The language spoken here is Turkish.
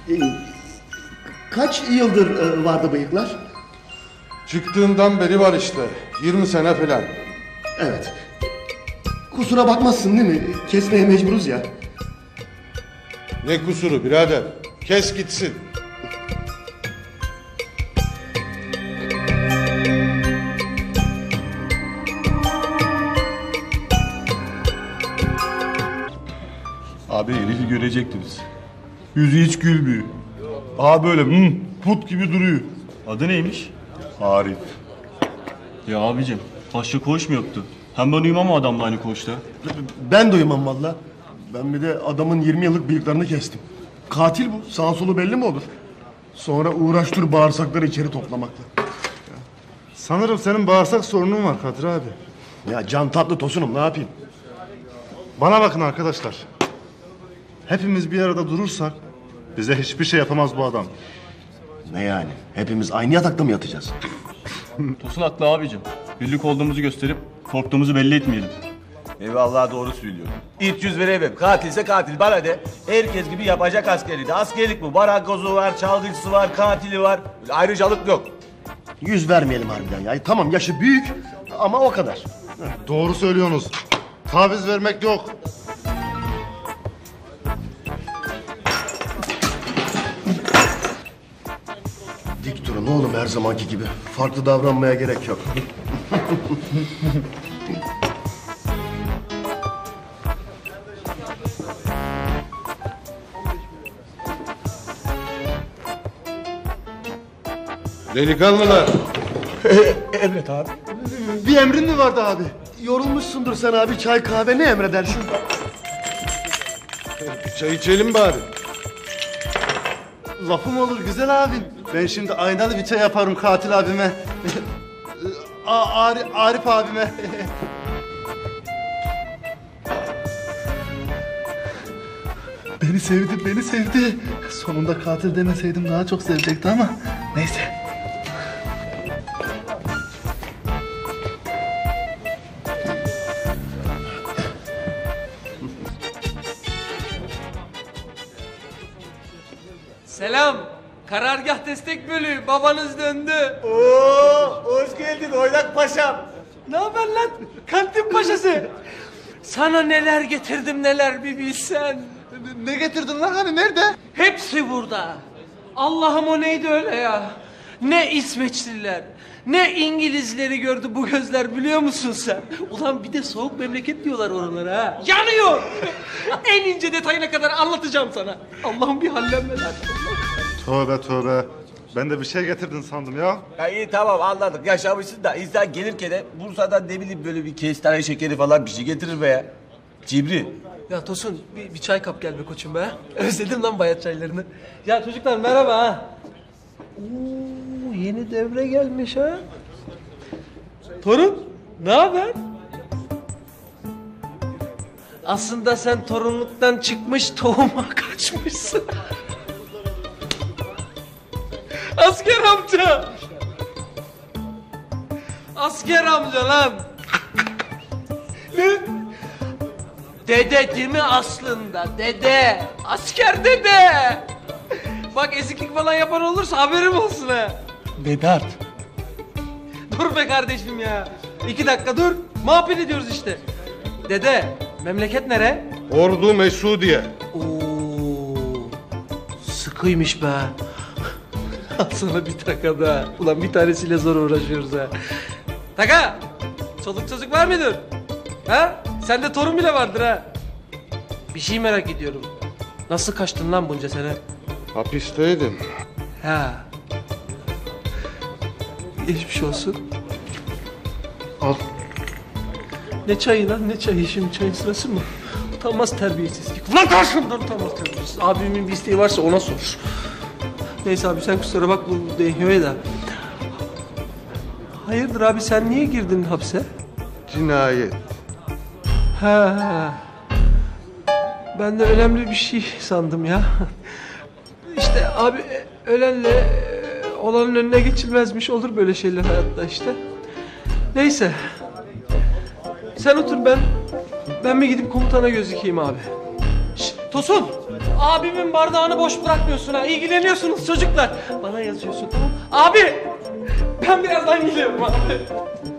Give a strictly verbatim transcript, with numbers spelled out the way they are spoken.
Ee, kaç yıldır e, vardı bıyıklar? Çıktığından beri var işte. yirmi sene falan. Evet. Kusura bakmazsın değil mi? Kesmeye mecburuz ya. Ne kusuru birader? Kes gitsin. Abi herifi görecektiniz. Yüzü hiç gülmüyor. Aha böyle hmm, put gibi duruyor. Adı neymiş? Arif. Ya abicim başka koğuş mu yoktu? Hem ben uyumam o adamla aynı koğuşta. Ben de uyumam valla. Ben bir de adamın yirmi yıllık bıyıklarını kestim. Katil bu. Sağ solu belli mi olur? Sonra uğraş dur bağırsakları içeri toplamakla. Sanırım senin bağırsak sorunun var Kadir abi. Ya can tatlı tosunum, ne yapayım? Bana bakın arkadaşlar. Hepimiz bir arada durursak bize hiçbir şey yapamaz bu adam. Ne yani? Hepimiz aynı yatakta mı yatacağız? Tosun haklı abicim. Birlik olduğumuzu gösterip korktuğumuzu belli etmeyelim. Eyvallah, doğru söylüyor. İlk yüz veremem. Katilse katil. Bana de herkes gibi yapacak askerliği de. Askerlik bu. Barakozu var, çalgıcısı var, katili var. Böyle ayrıcalık yok. Yüz vermeyelim harbiden ya. Tamam yaşı büyük ama o kadar. Doğru söylüyorsunuz. Taviz vermek yok. Dik durun oğlum her zamanki gibi. Farklı davranmaya gerek yok. Delikanlılar. Emret abi. Bir emrin mi vardı abi? Yorulmuşsundur sen abi. Çay kahve ne emredersin? Bir çay içelim bari. Lafım olur güzel abim. Ben şimdi aynalı bir çay yaparım katil abime. A Arif, Arif abime. Beni sevdi, beni sevdi. Sonunda katil demeseydim daha çok sevecekti ama neyse. Selam. Karargah destek bölüğü. Babanız döndü. Oo, hoş geldin oynak paşam. Ne haber lan? Kantin paşası. Sana neler getirdim neler bir bilsen. Ne getirdin lan hani nerede? Hepsi burada. Allah'ım o neydi öyle ya? Ne İsveçliler, ne İngilizleri gördü bu gözler biliyor musun sen? Ulan bir de soğuk memleket diyorlar oralara ha. Yanıyor. En ince detayına kadar anlatacağım sana. Allah'ım bir hallenmeler. Tövbe tövbe. Ben de bir şey getirdin sandım ya. Ya iyi tamam anladık, yaşamışsın da insan gelirken de Bursa'dan ne bileyim böyle bir kestane şekeri falan bir şey getirir be ya. Cibri. Ya Tosun bir, bir çay kap gel be koçum be. Özledim lan bayat çaylarını. Ya çocuklar merhaba ha. Oo, yeni devre gelmiş ha. Torun ne haber? Aslında sen torunluktan çıkmış tohuma kaçmışsın. Asker amca. Asker amca lan. Ne? Dede değil mi aslında? Dede. Asker dede. Bak eziklik falan yapan olursa haberim olsun ha. Bedart. Dur be kardeşim ya. İki dakika dur. Muhabbet ediyoruz işte. Dede, memleket nere? Ordu Mesudiye. Oo, sıkıymış be. Al sana bir taka da. Ulan bir tanesiyle zor uğraşıyoruz ha. Taka, çoluk çocuk var mıdır? Ha? Sende torun bile vardır ha. Bir şey merak ediyorum. Nasıl kaçtın lan bunca sene? Hapisteydim. Ha. Geçmiş olsun. Al. Ne çayı lan ne çayı şimdi çayın sırası mı? Utanmaz terbiyesizlik. Lan karşımdan utanmaz terbiyesiz. Abimin bir isteği varsa ona sor. Neyse abi sen kusura bak bu değiyor da. Hayırdır abi sen niye girdin hapse? Cinayet. Ha, ha. Ben de önemli bir şey sandım ya. İşte abi ölenle olanın önüne geçilmezmiş, olur böyle şeyler hayatta işte. Neyse. Sen otur ben ben bir gidip komutana gözükeyim abi. Şşt, Tosun abimin bardağını boş bırakmıyorsun ha. İlgileniyorsunuz çocuklar. Bana yazıyorsun tamam. Abi ben birazdan geliyorum abi.